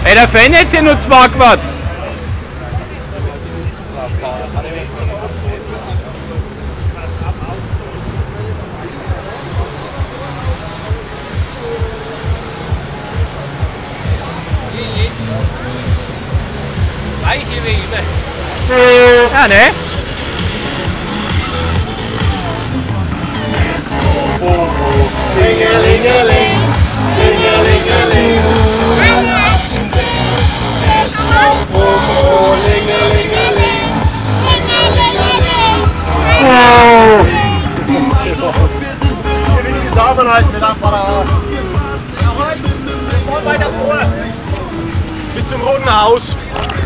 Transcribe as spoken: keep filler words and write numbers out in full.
Ey, der Fan hat hier nur zwei Quad. Ja, ne? Lingelingeling, lingelingeling. Oh, oh, lingelingeling. Oh! Hier will ich die Daumen halten mit Apparat. Jawohl, weiter vor. Bis zum Roten Haus.